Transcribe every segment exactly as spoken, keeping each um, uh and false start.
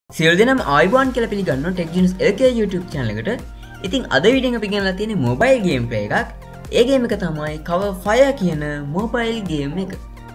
සියලු දෙනාම ආයුබෝවන් කියලා පිළිගන්නවා Tech Genius L K YouTube channel එකට. ඉතින් අද වීඩියෝ එක අපි ගෙනලා තියෙන්නේ mobile game play එකක්. ඒ game එක තමයි Cover Fire කියන mobile game එක.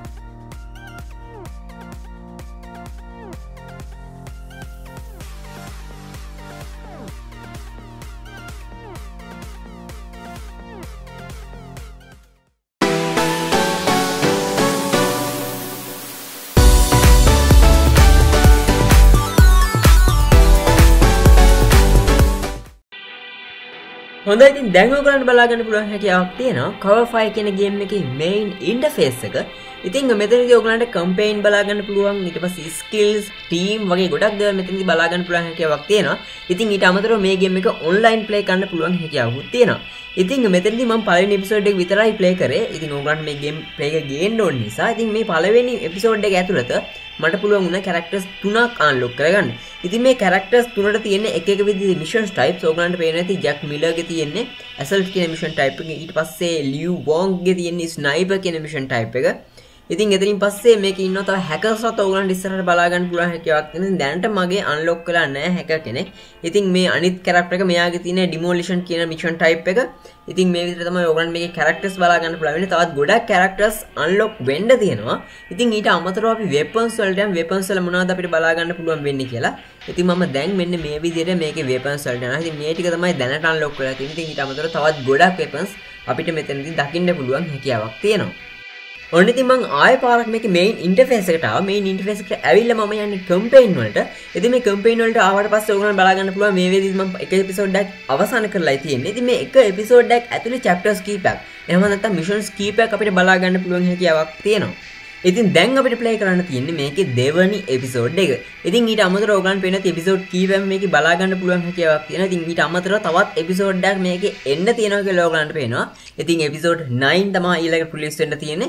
හොඳයි ඉතින් දැන් ඔයගලන්ට බලා ගන්න පුළුවන් හැකියාවක් තියෙනවා Cover Fire කියන ගේම් එකේ main interface එක. ඉතින් මෙතනදී ඔයගලන්ට campaign බලා ගන්න පුළුවන්, ඊට පස්සේ skills, team වගේ ගොඩක් දේවල් මෙතනදී බලා ගන්න පුළුවන් හැකියාවක් තියෙනවා. ඉතින් ඊට අමතරව මේ ගේම් එක online play කරන්න පුළුවන් හැකියාවකුත් තියෙනවා. ඉතින් මෙතනදී මම පළවෙනි episode එක විතරයි play කරේ. ඉතින් ඔයගලන්ට මේ game play එක ගේන්න ඕන නිසා ඉතින් මේ පළවෙනි episode එක ඇතුළත මට පුළුවන් වුණා characters තුනක් unlock කරගන්න. ඉතින් මේ characters තුනට තියෙන එක එක විදිහේ mission types ඔයගලන්ට පේන ඇති. Jack Miller ගේ තියෙන්නේ assault කියන mission type එක. ඊට පස්සේ Liu Wong ගේ තියෙන්නේ sniper කියන mission type එක. ඉතින් එතනින් පස්සේ මේකේ ඉන්නවා තව hackers-වත් ඔයගලන්ට ඉස්සරහට බලා ගන්න පුළුවන් හැකියාවක් තියෙනවා. දැනට මගේ unlock වෙලා නැහැ hacker කෙනෙක්. ඉතින් මේ අනිත් character එක මෙයාගේ තියෙන demolition කියන mission type එක. ඉතින් මේ විදිහට තමයි ඔයගලන්ට මේකේ characters බලා ගන්න පුළුවන් වෙන්නේ. තවත් ගොඩක් characters unlock වෙන්න තියෙනවා. ඉතින් ඊට අමතරව අපි weapons වලට යම් weapons වල මොනවද අපිට බලා ගන්න පුළුවන් වෙන්නේ කියලා. ඉතින් මම දැන් මෙන්න මේ විදිහට මේකේ weapons වලට යනවා. ඉතින් මේ ටික තමයි දැනට unlock වෙලා තියෙන්නේ. ඉතින් ඊට අමතරව තවත් ගොඩක් weapons අපිට මෙතනදී දකින්න පුළුවන් හැකියාවක් තියෙනවා. ඔන්න ඉතින් මම ආයෙ පාරක් මේකේ main interface එකට ආවා. main interface එකට ඇවිල්ලා මම යන්නේ campaign වලට. ඉතින් මේ campaign වලට ආවට පස්සේ ඔයගොල්ලෝ බලා ගන්න පුළුවන් මේ වේදිකේ මම එක episode එකක් අවසන් කරලායි තියෙන්නේ. ඉතින් මේ එක episode එකක් ඇතුලේ chapters කීපයක්, එහෙම නැත්නම් missions කීපයක් අපිට බලා ගන්න පුළුවන් හැකියාවක් තියෙනවා. ඉතින් දැන් අපිට play කරන්න තියෙන්නේ මේකේ දෙවනි episode එක. ඉතින් ඊට අමතරව ඔයගොල්ලන් පේන episode කීපයක් මේකේ බලා ගන්න පුළුවන් හැකියාවක් තියෙනවා. ඉතින් ඊට අමතරව තවත් episode එකක් මේකේ එන්න තියෙනවා කියලා ඔයගොල්ලන්ට පේනවා. ඉතින් episode nine තමයි ඊළඟ release වෙන්න තියෙන්නේ.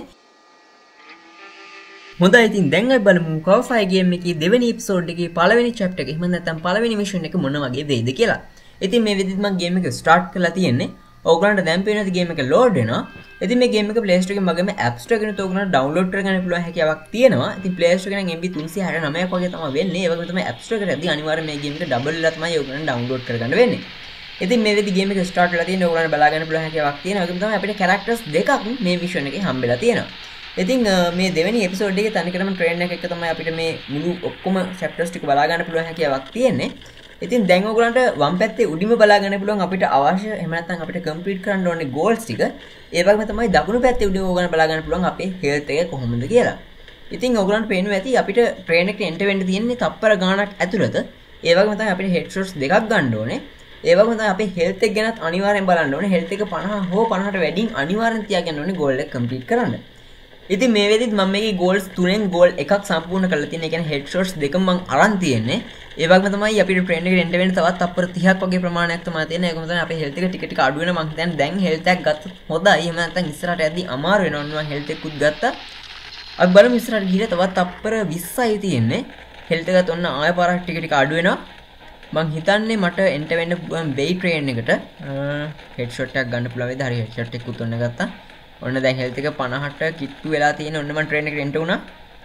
හොඳයි ඉතින් දැන් අපි බලමු Cover Fire game එකේ දෙවෙනි episode එකේ පළවෙනි chapter එක එහෙම නැත්නම් පළවෙනි mission එක මොන වගේ වෙයිද කියලා. ඉතින් මේ විදිහට මම game එක start කරලා තියෙන්නේ. ඔයගලන්ට දැන් පේනවාද game එක load වෙනවා. ඉතින් මේ game එක Play Store එකෙන් මගේම App Store එකෙන් ඔයගලන්ට download කරගන්න පුළුවන් හැකියාවක් තියෙනවා. ඉතින් Play Store එකෙන් M B three sixty-nine ක් වගේ තමයි වෙන්නේ. ඒ වගේම තමයි App Store එකට ඇදී අනිවාර්යයෙන් මේ game එක double වෙලා තමයි ඔයගලන්ට download කරගන්න වෙන්නේ. ඉතින් මේ විදිහට game එක start කරලා තියෙන්නේ. ඔයගලන්ට බලා ගන්න පුළුවන් හැකියාවක් තියෙනවා. ඒ වගේම තමයි අපිට characters දෙකක් මේ mission එකේ හම්බෙලා තියෙනවා. ඉතින් මේ දෙවෙනි එපිසෝඩ් එකේ තනිකරම ට්‍රේන් එක එක තමයි අපිට මේ මුළු ඔක්කොම chapters ටික බලා ගන්න පුළුවන් හැකියාවක් තියෙන්නේ. ඉතින් දැන් ඔයගලන්ට වම් පැත්තේ උඩින්ම බලා ගන්න පුළුවන් අපිට අවශ්‍ය එහෙම නැත්නම් අපිට කම්ප්ලීට් කරන්න ඕනේ goals ටික. ඒ වගේම තමයි දකුණු පැත්තේ උඩින් ඔයගලන්ට බලා ගන්න පුළුවන් අපේ health එක කොහොමද කියලා. ඉතින් ඔයගලන්ට පේනවා ඇති අපිට ට්‍රේන් එකට එන්ටර් වෙන්න තියෙන්නේ තප්පර ගාණක් ඇතුළත. ඒ වගේම තමයි අපිට headshots දෙකක් ගන්න ඕනේ. ඒ වගේම තමයි අපේ health එක ගැනත් අනිවාර්යෙන් බලන්න ඕනේ. health එක fifty හෝ fifty ට වැඩින් අනිවාර්යෙන් තියාගන්න ඕනේ goal එක complete කරන්න. ඉතින් මේ වෙලෙදිත් මම මේකේ goals තුනෙන් goal එකක් සම්පූර්ණ කරලා තියෙනවා. ඒ කියන්නේ headshots දෙකම මම අරන් තියෙන්නේ. ඒ වගේම තමයි අපිට train එකට එන්න වෙන තවත් තප්පර thirty වගේ ප්‍රමාණයක් තමයි තියෙන්නේ. ඒකම තමයි අපේ health එක ටික ටික අඩු වෙනවා. මම හිතන්නේ දැන් health එකක් ගත්තොත් හොඳයි. එහෙම නැත්නම් ඉස්සරහට යද්දී අමාරු වෙනවා. මම health එකකුත් ගත්තා. අපි බලමු ඉස්සරහට ගිහලා තවත් තප්පර twenty තියෙන්නේ. health එකත් ඔන්න ආය පාරක් ටික ටික අඩු වෙනවා. මම හිතන්නේ මට එන්ට වෙන්න පුළුවන් වෙයි train එකට headshot එකක් ගන්න පුළුවන් වේද? හරි headshot එකකුත් ඔන්න ගත්තා. ඔන්න දැන් health එක fifty ට කිට්ටු වෙලා තියෙන. ඔන්න මම train එකට එන්ට වුණා.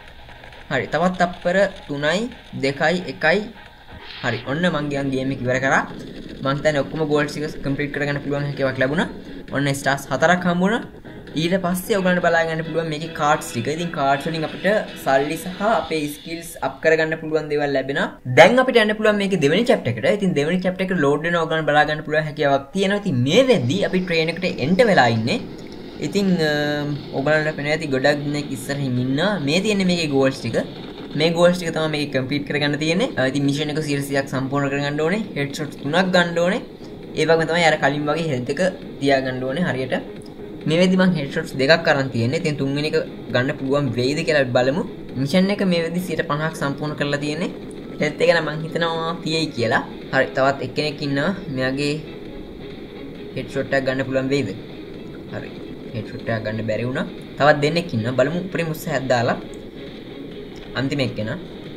හරි තවත් තප්පර three two one හරි ඔන්න මම ගියන් ගේම් එක ඉවර කරා. මම හිතන්නේ ඔක්කොම goals ටික complete කරගන්න පුළුවන් හැකියාවක් ලැබුණා. ඔන්න stars හතරක් හම්බුණා. ඊට පස්සේ ඔයගලන්ට බලා ගන්න පුළුවන් මේකේ cards ටික. ඉතින් cards වලින් අපිට සල්ලි සහ අපේ skills up කරගන්න පුළුවන් දේවල් ලැබෙනවා. දැන් අපිට යන්න පුළුවන් මේකේ දෙවෙනි chapter එකට. ඉතින් දෙවෙනි chapter එක load වෙනවා. ඔයගලන්ට බලා ගන්න පුළුවන් හැකියාවක් තියෙනවා. ඉතින් මේ වෙද්දී අපි train එකට එන්ට වෙලා ඉන්නේ. ඉතින් ඔයගලන්ට පේනවා ඇති ගොඩක් දෙනෙක් ඉස්සරහින් ඉන්නවා. මේ තියෙන්නේ මේකේ goals ටික. මේ goals ටික තමයි මේක complete කරගන්න තියෙන්නේ. ඉතින් mission එක one hundred ක් සම්පූර්ණ කරගන්න ඕනේ. headshots තුනක් ගන්න ඕනේ. ඒ වගේම තමයි අර කලින් වගේ health එක තියාගන්න ඕනේ හරියට. මේ වෙද්දි මම headshots දෙකක් අරන් තියෙන්නේ. ඉතින් තුන්වෙනි එක ගන්න පුළුවන් වෙයිද කියලා බලමු. mission එක මේ වෙද්දි one hundred fifty ක් සම්පූර්ණ කරලා තියෙන්නේ. health එක නම් මම හිතනවා තියෙයි කියලා. හරි තවත් එක්කෙනෙක් ඉන්නවා. මෙයාගේ headshot එකක් ගන්න පුළුවන් වෙයිද? හරි headshot එකක් ගන්න බැරි වුණා. තවත් දෙන්නෙක් ඉන්නවා. බලමු උඩින් උත්සාහයක් දාලා. අන්තිම එක්කෙනා.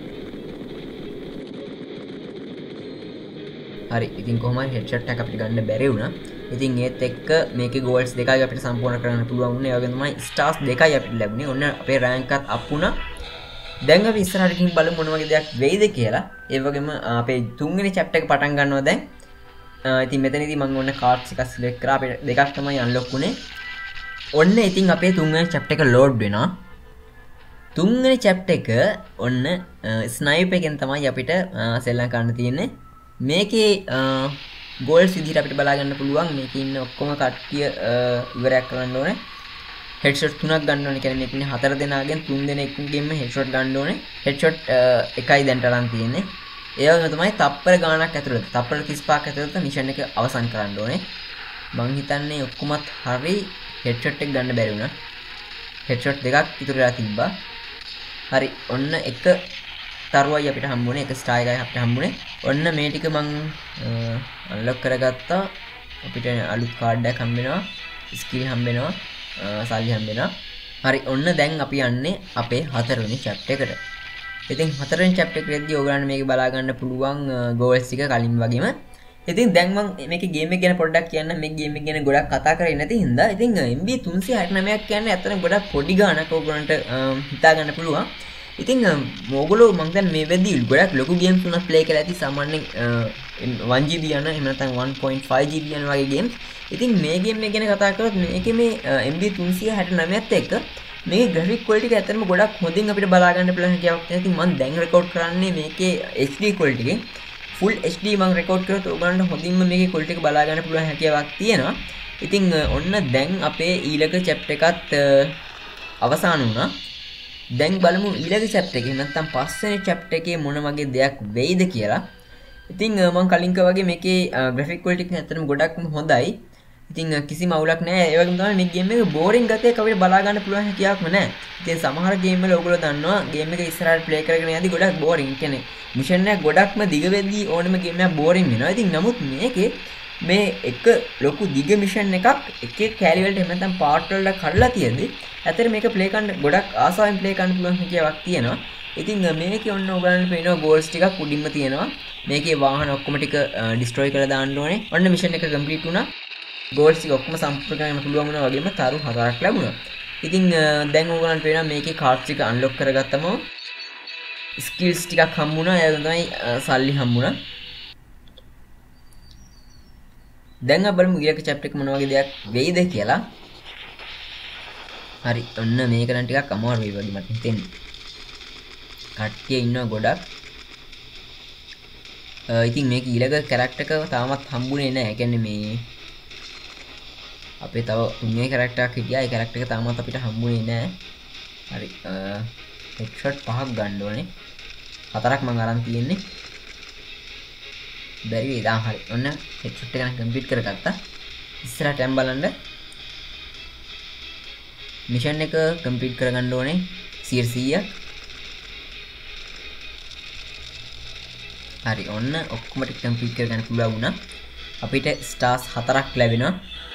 හරි ඉතින් කොහොම හරි headshot එකක් අපිට ගන්න බැරි වුණා. ඉතින් ඒත් එක්ක මේකේ goals දෙකයි අපිට සම්පූර්ණ කරන්න පුළුවන් වුණේ. ඒ වගේම තමයි stars දෙකයි අපිට ලැබුණේ. ඔන්න අපේ rank එකත් up වුණා. දැන් අපි ඉස්සරහට ගිහින් බලමු මොන වගේ දෙයක් වෙයිද කියලා. ඒ වගේම අපේ තුන්වෙනි chapter එක පටන් ගන්නවා දැන්. ඉතින් මෙතනදී මම ඔන්න cards එකක් select කරා. අපේ දෙකක් තමයි unlock උනේ. ඔන්න ඉතින් අපේ තුන්වෙනි chapter එක load වෙනවා. තුන්වෙනි chapter එක ඔන්න snipe එකෙන් තමයි අපිට සෙල්ලම් කරන්න තියෙන්නේ. මේකේ goals විදිහට අපිට බලා ගන්න පුළුවන්. මේකේ ඉන්න ඔක්කොම කට්ටිය ඉවරයක් කරන්න ඕනේ. headshot තුනක් ගන්න ඕනේ. කියන්නේ මේකනේ හතර දෙනාගෙන් තුන් දෙනෙක්ගෙන්ම headshot ගන්න ඕනේ. headshot එකයි දැන්ට අරන් තියෙන්නේ. ඒ වගේම තමයි තප්පර ගාණක් ඇතුළත තප්පර තිස් පහක් ඇතුළත මිෂන් එක අවසන් කරන්න ඕනේ. මං හිතන්නේ ඔක්කොමත් හරි headshot එක ගන්න බැරි වුණා. headshot දෙකක් ඉතුරු වෙලා තිබ්බා. හරි ඔන්න එක තරුවයි අපිට හම්බුනේ. එක ස්ටාර් එකයි අපිට හම්බුනේ. ඔන්න මේ ටික මං අන්ලොක් කරගත්තා. අපිට අලුත් කාඩ් එකක් හම්බ වෙනවා. ස්කිල් හම්බ වෙනවා. සල්ලි හම්බ වෙනවා. හරි ඔන්න දැන් අපි යන්නේ අපේ හතරවෙනි chapter එකට. ඉතින් හතරවෙනි chapter එකේදී ඔයගලන්ට මේක බලා ගන්න පුළුවන් goals ටික කලින් වගේම. ඉතින් දැන් මම මේකේ ගේම් එක ගැන පොඩ්ඩක් කියන්න. මේ ගේම් එක ගැන ගොඩක් කතා කරේ නැති හින්දා ඉතින් M B තුන්සිය හට නවයක් කියන්නේ ඇත්තටම ගොඩක් පොඩි ගාණක් ඔයගලන්ට හිතා ගන්න පුළුවන්. ඉතින් මොගොල්ලෝ මම දැන් මේ වෙද්දී ගොඩක් ලොකු ගේම්ස් තුනක් ප්ලේ කරලා ඇති. සාමාන්‍යයෙන් one G B යන එහෙම නැත්නම් one point five G B යන වගේ ගේම්ස්. ඉතින් මේ ගේම් එක ගැන කතා කරොත් මේකේ මේ M B තුන්සිය හට නවයත් එක්ක මේ graphic quality එක ඇත්තටම ගොඩක් හොඳින් අපිට බලා ගන්න පුළුවන් හැකියාවක් තියෙනවා. ඉතින් මම දැන් රෙකෝඩ් කරන්නේ මේකේ H D quality එකෙන්. full H D මම රෙකෝඩ් කරොත් ඔයගලන්ට හොඳින්ම මේකේ quality එක බලා ගන්න පුළුවන් හැකියාවක් තියෙනවා. ඉතින් ඔන්න දැන් අපේ ඊළඟ chapter එකත් අවසන් වුණා. දැන් බලමු ඊළඟ chapter එකේ නැත්නම් පස්වෙනි chapter එකේ මොන වගේ දෙයක් වෙයිද කියලා. ඉතින් මම කලින් කිව්වා වගේ මේකේ graphic quality එක ඇත්තටම ගොඩක්ම හොඳයි. ඉතින් කිසිම අවුලක් නැහැ. ඒ වගේම තමයි මේ ගේම් එක බෝරින් ගතියක් අපිට බලා ගන්න පුළුවන් හැකියාවක්ම නැහැ. ඉතින් සමහර ගේම් වල ඔයගොල්ලෝ දන්නවා ගේම් එක ඉස්සරහට ප්ලේ කරගෙන යද්දි ගොඩක් බෝරින්. කියන්නේ මිෂන් එක ගොඩක්ම දිග වෙද්දී ඕනම ගේම් එකක් බෝරින් වෙනවා. ඉතින් නමුත් මේකේ මේ එක ලොකු දිග මිෂන් එකක් එක එක කැලි වලට එහෙම නැත්නම් පාර්ට් වලට කඩලා තියෙද්දි ඇත්තට මේක ප්ලේ කරන්න ගොඩක් ආසාවෙන් ප්ලේ කරන්න පුළුවන් හැකියාවක් තියෙනවා. ඉතින් මේකේ ඔන්න ඔයගලන්ට පේනවා ගෝල්ස් ටිකක් උඩින්ම තියෙනවා. මේකේ වාහන ඔක්කොම ටික ඩිස්ට්‍රොයි කරලා දාන්න ඕනේ. ඔන්න මිෂන් එක කම්ප්ලීට් වුණා. goals ටික ඔක්කොම සම්පූර්ණ කරගන්න පුළුවන් වුණා වගේම තරු හතරක් ලැබුණා. ඉතින් දැන් ඕගොල්ලන්ට පේනවා මේකේ cards ටික unlock කරගත්තම skills ටිකක් හම්බුණා. ඒ තමයි සල්ලි හම්බුණා. දැන් අපි බලමු ඊළඟ chapter එක මොන වගේ දෙයක් වෙයිද කියලා. හරි ඔන්න මේක නම් ටිකක් අමාරු වෙයි වගේ මට හිතෙන්නේ. කට්ටිය ඉන්නවා ගොඩක්. ඉතින් මේක ඊළඟ character එක තාමත් හම්බුනේ නැහැ. ඒ කියන්නේ මේ අපේ තව තුන්වෙනි character එකක් හිටියා. ඒ character එක තාමත් අපිට හම්බුනේ නැහැ. හරි headshot පහක් ගන්න ඕනේ. හතරක් මම අරන් තියෙන්නේ. බැරි වේද? ආ හරි. ඔන්න headshot එක නම් කම්ප්ලීට් කරගත්තා. ඉස්සරහට යම් බලන්න. මිෂන් එක කම්ප්ලීට් කරගන්න ඕනේ සීයක්. හරි ඔන්න ඔක්කොම ටික කම්ප්ලීට් කරගන්න පුළුවන් වුණා. අපිට ස්ටාර්ස් හතරක් ලැබෙනවා.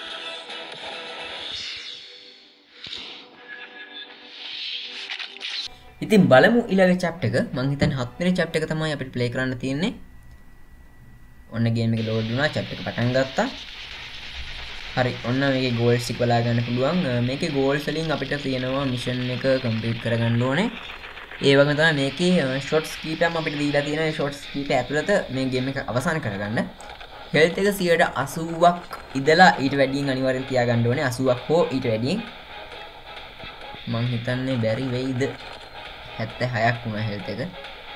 ඉතින් බලමු ඊළඟ chapter එක. මම හිතන්නේ හත් වෙනි chapter එක තමයි අපිට play කරන්න තියෙන්නේ. ඔන්න game එක load වුණා. chapter එක පටන් ගත්තා. හරි ඔන්න මේකේ goals ටික බලා ගන්න පුළුවන්. මේකේ goals වලින් අපිට තියෙනවා mission එක complete කරගන්න ඕනේ. ඒ වගේම තමයි මේකේ shots කීපයක් අපිට දීලා තියෙනවා. ඒ shots කීපය ඇතුළත මේ game එක අවසන් කරගන්න. health එක සියයට අසූවක් ඉඳලා ඊට වැඩියෙන් අනිවාර්යෙන් තියාගන්න ඕනේ. අසූවක් හෝ ඊට වැඩියෙන්. මම හිතන්නේ බැරි වෙයිද? හැත්තෑ හයක් වුණා health එක.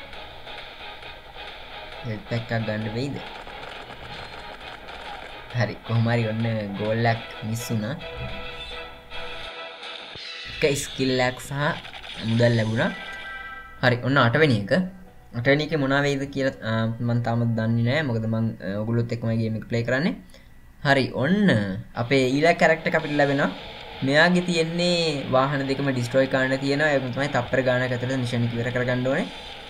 health pack එකක් ගන්න වෙයිද? හරි කොහොම හරි ඔන්න goal එකක් මිස් වුණා. එක skill එකක් සහ මුදල් ලැබුණා. හරි ඔන්න අටවෙනි එක. අටවෙනි එකේ මොනවා වෙයිද කියලා මම තාමත් දන්නේ නැහැ. මොකද මම ඔයගොල්ලොත් එක්කම ගේම් එක ප්ලේ කරන්නේ. හරි ඔන්න අපේ ඊළඟ character එක අපිට ලැබෙනවා. මෙයාගේ තියෙන්නේ වාහන දෙකම ඩිස්ට්‍රොයි කරන්න තියෙනවා. ඒක තමයි තප්පර ගානක් ඇතුළත මිෂන් එක ඉවර කරගන්න ඕනේ.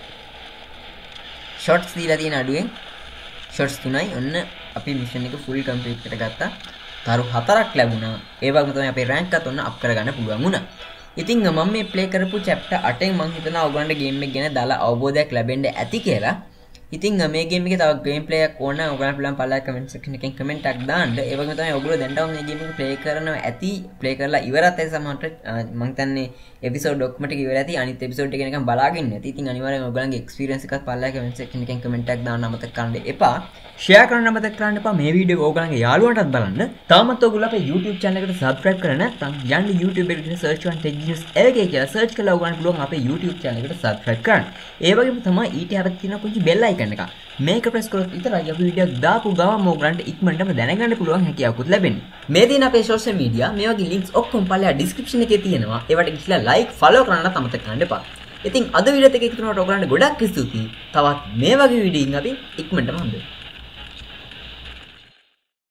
shots දීලා තියෙන අඩුවෙන් shots තුනයි. ඔන්න අපි මිෂන් එක full complete කරගත්තා. තරු හතරක් ලැබුණා. ඒ වගේම තමයි අපේ rank එකත් ඔන්න up කරගන්න පුළුවන් වුණා. ඉතින් මම මේ play කරපු chapter අටෙන් මම හිතනවා ඔයගොල්ලන්ට game එක ගැන දාලා අවබෝධයක් ලැබෙන්න ඇති කියලා. ඉතින් මේ ගේම් එකේ තව ගේම් ප්ලේ එකක් ඕන නම් ඔයගොල්ලන් පුළුවන් පල්ලා කමෙන්ට් සෙක්ෂන් එකෙන් කමෙන්ට් එකක් දාන්න. ඒ වගේම තමයි ඔයගොල්ලෝ දැන්ටම මේ ගේම් එක ප්ලේ කරනවා ඇති. ප්ලේ කරලා ඉවරත් ඇති සමහරට මම හිතන්නේ එපිසෝඩ් ඔක්කොම ටික ඉවර ඇති. අනිත් එපිසෝඩ් එක නිකන් බලාගෙන ඉන්න ඇති. ඉතින් අනිවාර්යෙන් ඔයගොල්ලන්ගේ එක්ස්පීරියන්ස් එකත් පල්ලා කමෙන්ට් සෙක්ෂන් එකෙන් කමෙන්ට් එකක් දාන්න අමතක කරන්න එපා. ෂෙයා කරන්න අමතක කරන්න එපා. මේ වීඩියෝ එක ඔයගොල්ලන්ගේ යාළුවන්ටත් බලන්න. තාමත් ඔයගොල්ලෝ අපේ YouTube channel එකට subscribe කරලා නැත්නම් යන්න YouTube එකට search කරන් tech news L K කියලා search කරලා ඔයගොල්ලන්ට පුළුවන් අපේ YouTube channel එකට subscribe කරන්න. ඒ වගේම තමයි ඊට හැරෙත් තියෙන පුංචි bell icon එක. මේක ප්‍රෙස් කරොත් විතරයි අපි වීඩියෝ එක දාපු ගමන් ඔයගොල්ලන්ට ඉක්මනටම දැනගන්න පුළුවන් හැකියාවකුත් ලැබෙන්නේ. මේ දින අපේ social media මේ වගේ links ඔක්කොම පල්ලෙහා description එකේ තියෙනවා. ඒවට ගිහිල්ලා like follow කරන්නත් අමතක කරන්න එපා. ඉතින් අද වීඩියෝ එකේ එකතු වෙනකොට ඔයගොල්ලන්ට ගොඩක් ස්තුතියි. තවත් මේ වගේ වීඩියෝ එකකින් අපි ඉක්මනටම හම්බෙමු.